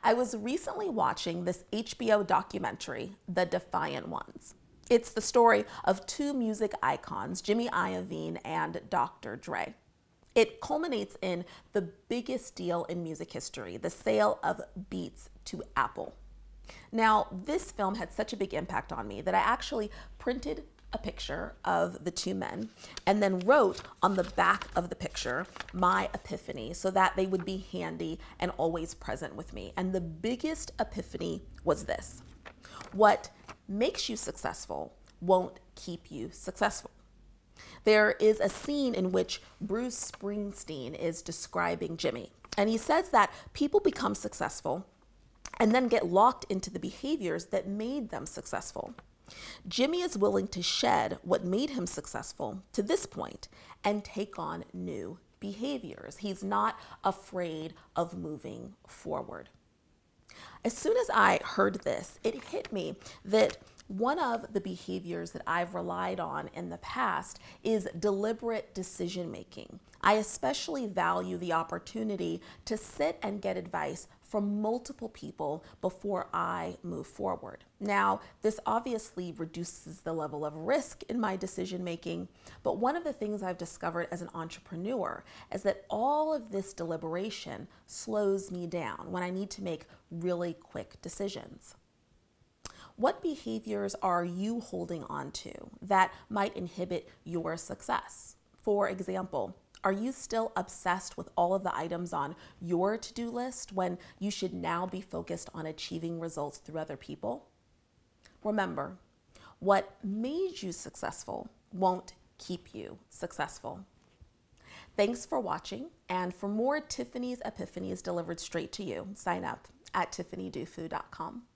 I was recently watching this HBO documentary, The Defiant Ones. It's the story of two music icons, Jimmy Iovine and Dr. Dre. It culminates in the biggest deal in music history, the sale of Beats to Apple. Now, this film had such a big impact on me that I actually printed a picture of the two men and then wrote on the back of the picture my epiphany so that they would be handy and always present with me. And the biggest epiphany was this: what makes you successful won't keep you successful. There is a scene in which Bruce Springsteen is describing Jimmy, and he says that people become successful and then get locked into the behaviors that made them successful. Jimmy is willing to shed what made him successful to this point and take on new behaviors. He's not afraid of moving forward. As soon as I heard this, it hit me that one of the behaviors that I've relied on in the past is deliberate decision making. I especially value the opportunity to sit and get advice from multiple people before I move forward. Now, this obviously reduces the level of risk in my decision making, but one of the things I've discovered as an entrepreneur is that all of this deliberation slows me down when I need to make really quick decisions. What behaviors are you holding on to that might inhibit your success? For example, are you still obsessed with all of the items on your to-do list when you should now be focused on achieving results through other people? Remember, what made you successful won't keep you successful. Thanks for watching, and for more Tiffany's Epiphanies delivered straight to you, sign up at tiffanydufu.com.